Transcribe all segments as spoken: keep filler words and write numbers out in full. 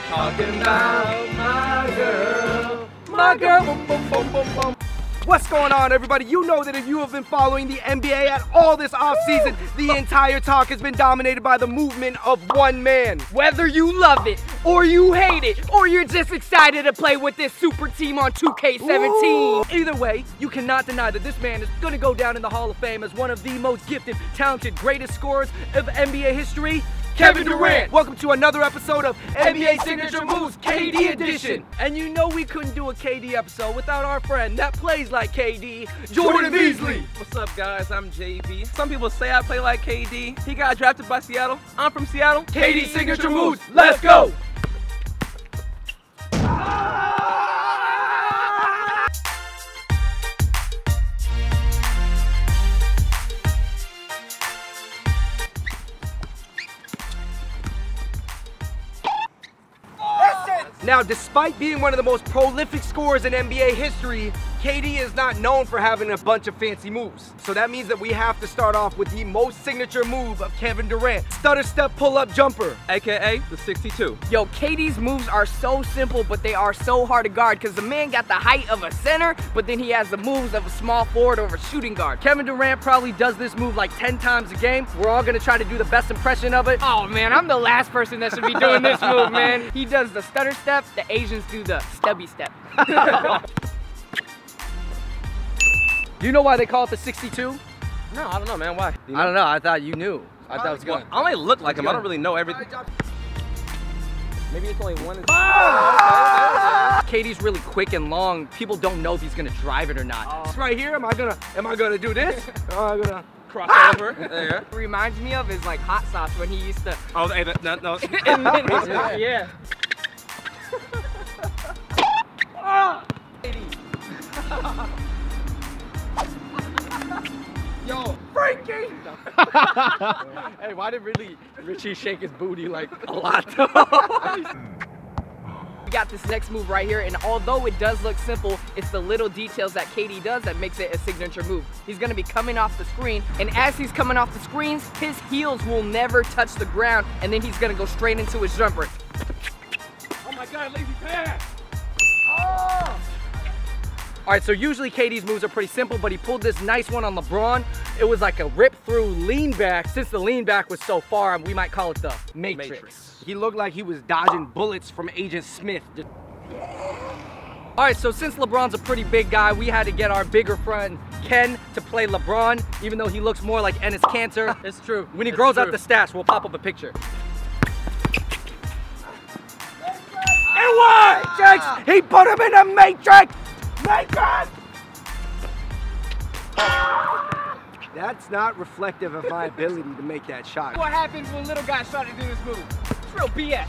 Talking about my girl, my girl. Boom, boom, boom, boom, boom. What's going on, everybody? You know that if you have been following the N B A at all this offseason, the entire talk has been dominated by the movement of one man. Whether you love it, or you hate it, or you're just excited to play with this super team on two K seventeen. Ooh. Either way, you cannot deny that this man is gonna go down in the Hall of Fame as one of the most gifted, talented, greatest scorers of N B A history, Kevin Durant. Welcome to another episode of N B A Signature Moves K D Edition. And you know we couldn't do a K D episode without our friend that plays like K D, Jordan Beasley. What's up, guys? I'm J B. Some people say I play like K D. He got drafted by Seattle. I'm from Seattle. K D Signature Moves, let's go! Now, despite being one of the most prolific scorers in N B A history, K D is not known for having a bunch of fancy moves. So that means that we have to start off with the most signature move of Kevin Durant. Stutter step pull-up jumper. A K A the sixty-two. Yo, K D's moves are so simple, but they are so hard to guard because the man got the height of a center, but then he has the moves of a small forward or a shooting guard. Kevin Durant probably does this move like ten times a game. We're all gonna try to do the best impression of it. Oh man, I'm the last person that should be doing this move, man. He does the stutter step, the Asians do the stubby step. Do you know why they call it the sixty-two? No, I don't know, man. Why? Do you know? I don't know. I thought you knew. I thought it was Well, good. I only look like him. I don't really know everything. Maybe it's only one. Ah! K D's really quick and long. People don't know if he's gonna drive it or not. Oh. This right here. Am I gonna? Am I gonna do this? Am I gonna Cross ah! over. There you go. What it reminds me of is like hot sauce when he used to. Oh, hey, that, no, no. Yeah. Yo, Frankie! Hey, why did really Richie shake his booty like a lot? We got this next move right here, and although it does look simple, it's the little details that K D does that makes it a signature move. He's gonna be coming off the screen, and as he's coming off the screens, his heels will never touch the ground, and then he's gonna go straight into his jumper. Oh my God, lazy pass! Oh! All right, so usually K D's moves are pretty simple, but he pulled this nice one on LeBron. It was like a rip-through lean back. Since the lean back was so far, we might call it the Matrix. Matrix. He looked like he was dodging bullets from Agent Smith. Just... All right, so since LeBron's a pretty big guy, we had to get our bigger friend, Ken, to play LeBron, even though he looks more like Ennis Cantor. It's true. When he it's grows true. out the stash, we'll pop up a picture. It was! Matrix! He put him in a Matrix! Matrix! That's not reflective of my ability to make that shot. What happens when little guys try to do this move? It's real B S.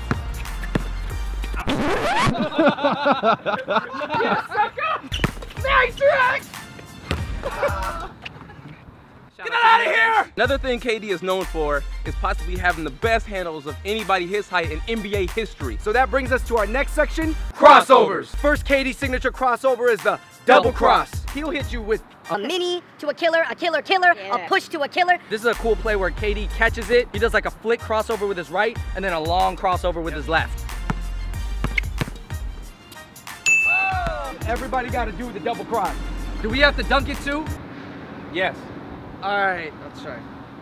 You sucker! Matrix! Get out of here! Another thing K D is known for is possibly having the best handles of anybody his height in N B A history. So that brings us to our next section, crossovers. First K D signature crossover is the double cross. He'll hit you with a mini to a killer, a killer killer, Yeah. a push to a killer. This is a cool play where K D catches it. He does like a flick crossover with his right and then a long crossover with his left. Everybody got to do the double cross. Do we have to dunk it too? Yes. All right, let's try.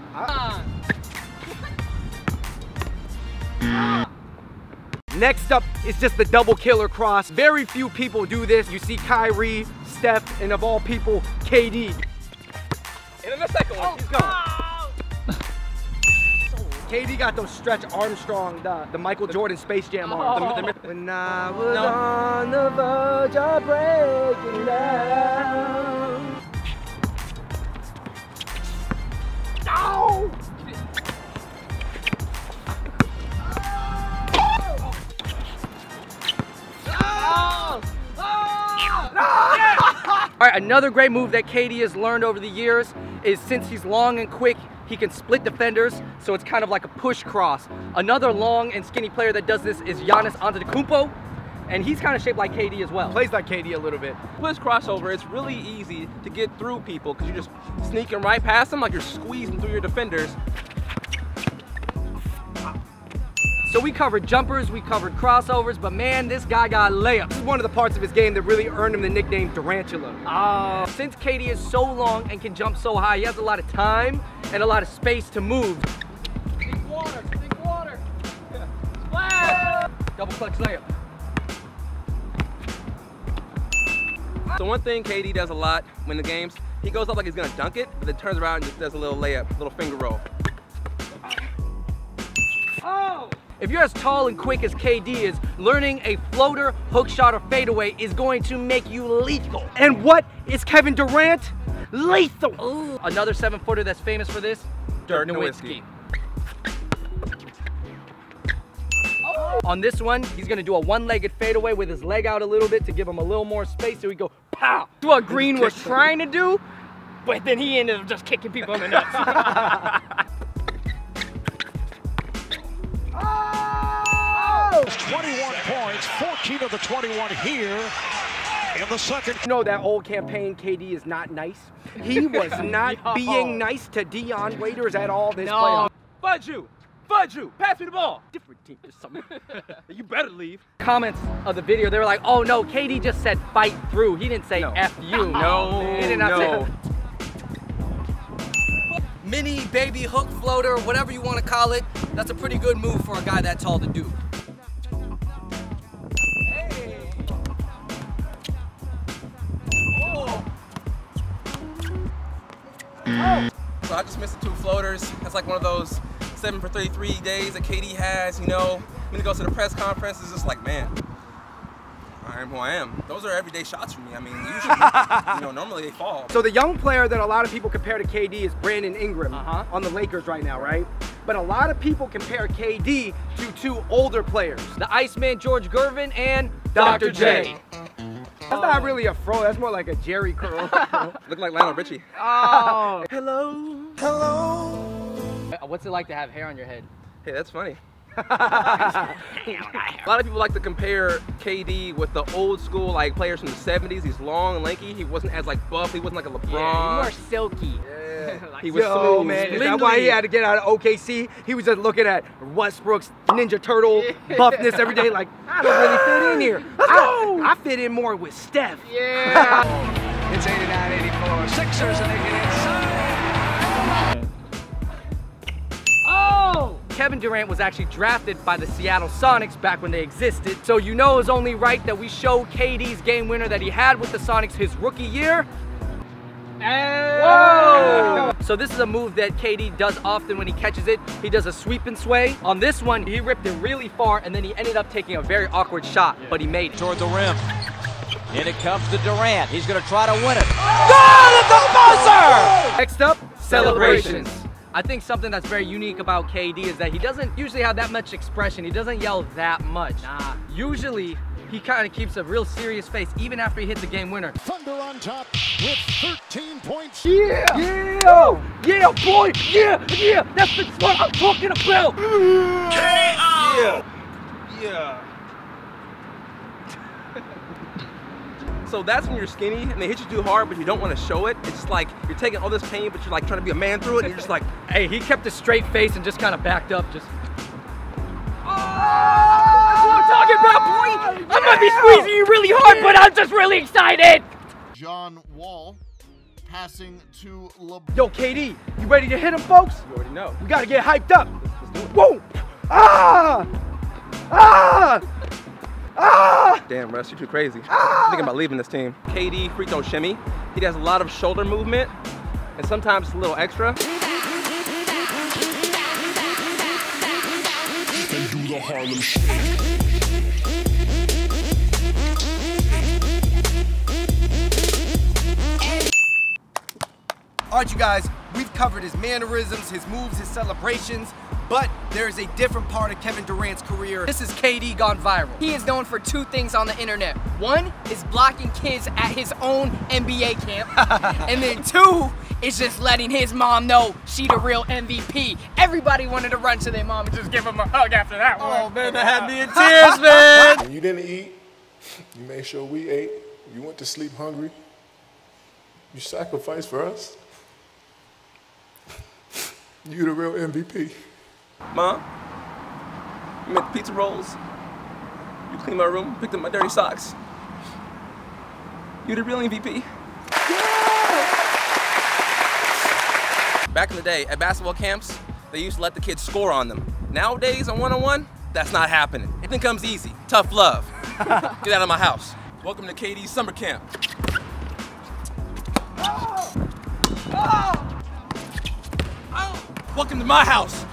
Uh, Next up is just the double killer cross. Very few people do this. You see Kyrie, Steph, and of all people, K D. And then the second one, he's gone. K D got those Stretch Armstrong, the, the Michael Jordan Space Jam arms. The- the- When I was No. on the verge of breaking down. Ow! All right, another great move that K D has learned over the years is since he's long and quick, he can split defenders, so it's kind of like a push cross. Another long and skinny player that does this is Giannis Antetokounmpo, and he's kind of shaped like K D as well. Plays like K D a little bit. Push crossover, it's really easy to get through people because you're just sneaking right past them like you're squeezing through your defenders. So we covered jumpers, we covered crossovers, but man, this guy got layups. This is one of the parts of his game that really earned him the nickname Durantula. Uh, since K D is so long and can jump so high, he has a lot of time and a lot of space to move. Think water, think water. Splash! Double clutch layup. So one thing K D does a lot when the games, he goes up like he's gonna dunk it, but then turns around and just does a little layup, a little finger roll. Oh! If you're as tall and quick as K D is, learning a floater, hook shot, or fadeaway is going to make you lethal. And what is Kevin Durant? Lethal! Ooh. Another seven footer that's famous for this? Dirk Nowitzki. Oh. On this one, he's gonna do a one-legged fadeaway with his leg out a little bit to give him a little more space, so we go pow! That's what Green was trying to do, but then he ended up just kicking people in the nuts. twenty-one points, fourteen of the twenty-one here in the second. You know that old campaign, K D is not nice. He was not Yo. being nice to Dion Waiters at all this No. playoff. Fudge you! Fudge you! Pass me the ball! Different team or something. You better leave. Comments of the video, they were like, oh no, K D just said fight through. He didn't say No. F you. No, He did not no. say Mini, baby, hook, floater, whatever you want to call it. That's a pretty good move for a guy that tall to do. So I just missed the two floaters. That's like one of those seven for thirty-three days that K D has, you know. When he goes to the press conference, it's just like, man, I am who I am. Those are everyday shots for me. I mean, usually, you know, normally they fall. So the young player that a lot of people compare to K D is Brandon Ingram Uh-huh. on the Lakers right now, right? But a lot of people compare K D to two older players, the Iceman George Gervin and Doctor J. That's not really a fro, that's more like a Jerry curl. Look like Lionel Richie. Oh. Hello. What's it like to have hair on your head? Hey, that's funny. A lot of people like to compare K D with the old school like players from the seventies. He's long and lanky. He wasn't as like buff. He wasn't like a LeBron. Yeah, you more silky. Yeah. Like He was Yo, smooth. man, is that spindly. why he had to get out of O K C? He was just looking at Westbrook's Ninja Turtle buffness every day like, I don't really fit in here. I, I fit in more with Steph. Yeah. It's eighty-nine eighty-four. Sixers and they get inside. Oh. Kevin Durant was actually drafted by the Seattle Sonics back when they existed. So you know it's only right that we show K D's game winner that he had with the Sonics his rookie year. Whoa! So this is a move that K D does often when he catches it. He does a sweep and sway. On this one, he ripped it really far and then he ended up taking a very awkward shot, but he made it. Toward the rim. In it comes to Durant. He's going to try to win it. Good at the buzzer! Next up, Celebrations. celebrations. I think something that's very unique about K D is that he doesn't usually have that much expression. He doesn't yell that much. Nah. Usually, he kind of keeps a real serious face even after he hits the game winner. Thunder on top with thirteen points. Yeah! Yeah! Yeah, boy! Yeah! Yeah! That's the what I'm talking about! Yeah. Yeah. So that's when you're skinny and they hit you too hard, but you don't want to show it. It's just like you're taking all this pain, but you're like trying to be a man through it, and you're just like, Hey, he kept a straight face and just kind of backed up, just... That's what I'm talking about, boy. I might be squeezing you really hard, but I'm just really excited. John Wall passing to LeBron. Yo, K D, you ready to hit him, folks? you already know. We gotta get hyped up. Whoa! Ah! Ah! Ah! Damn, Russ, you're too crazy. I'm thinking about leaving this team. K D, free throw shimmy. He does a lot of shoulder movement, and sometimes a little extra. And do the Harlem Shake. All right, you guys, we've covered his mannerisms, his moves, his celebrations, but there is a different part of Kevin Durant's career. This is K D gone viral. He is known for two things on the internet. One is blocking kids at his own N B A camp. And then two is just letting his mom know she the real M V P. Everybody wanted to run to their mom and just give him a hug after that one. Oh man, that had me in tears, man. When you didn't eat, you made sure we ate. You went to sleep hungry. You sacrificed for us. You the real M V P. Mom, You made the pizza rolls. You cleaned my room, picked up my dirty socks. You're the real M V P. Back in the day, at basketball camps, they used to let the kids score on them. Nowadays, on one-on-one, that's not happening. Everything comes easy. Tough love. Get out of my house. Welcome to K D's summer camp. Oh. Oh. Oh. Welcome to my house.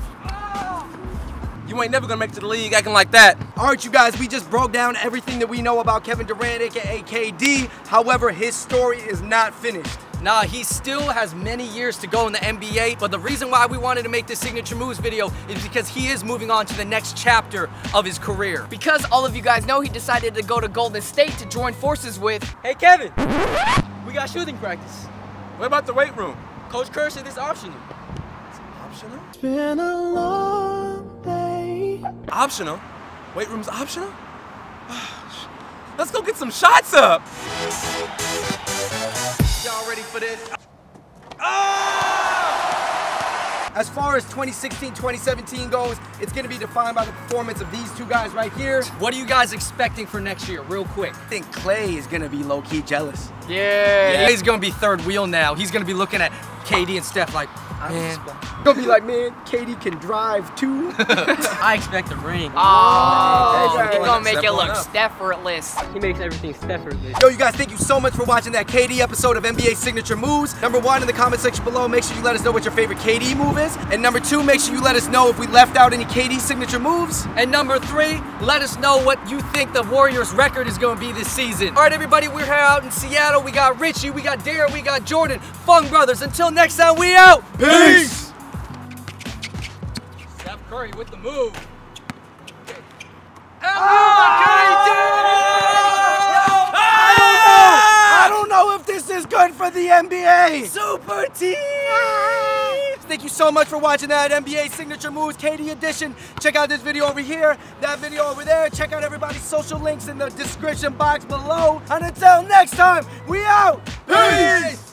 You ain't never gonna make it to the league acting like that. All right, you guys, we just broke down everything that we know about Kevin Durant, aka K D. However, his story is not finished. Nah, he still has many years to go in the N B A, but the reason why we wanted to make this Signature Moves video is because he is moving on to the next chapter of his career. Because all of you guys know, he decided to go to Golden State to join forces with... Hey, Kevin, we got shooting practice. What about the weight room? Coach Kerr said it's optional. It's optional? It's been a long day. Optional? Weight room's optional? Let's go get some shots up. Y'all ready for this? Ah! As far as twenty sixteen twenty seventeen goes, it's gonna be defined by the performance of these two guys right here. What are you guys expecting for next year, real quick? I think Clay is gonna be low-key jealous. Yeah. yeah. He's gonna be third wheel now. He's gonna be looking at K D and Steph like, man. Gonna be like, man, K D can drive too. I expect a ring. Oh, okay. he's gonna make Step it on look up. effortless. He makes everything effortless. Yo, you guys, thank you so much for watching that K D episode of N B A Signature Moves. Number one, in the comment section below, make sure you let us know what your favorite K D move is. And number two, make sure you let us know if we left out any K D signature moves. And number three, let us know what you think the Warriors record is gonna be this season. All right, everybody, we're here out in Seattle. We got Richie, we got Darren, we got Jordan, Fung Brothers. Until next time, we out. Peace. Steph Curry with the move. Oh, I don't know if this is good for the N B A. Super teams. Thank you so much for watching that N B A Signature Moves K D edition. Check out this video over here, that video over there. Check out everybody's social links in the description box below. And until next time, we out. Peace.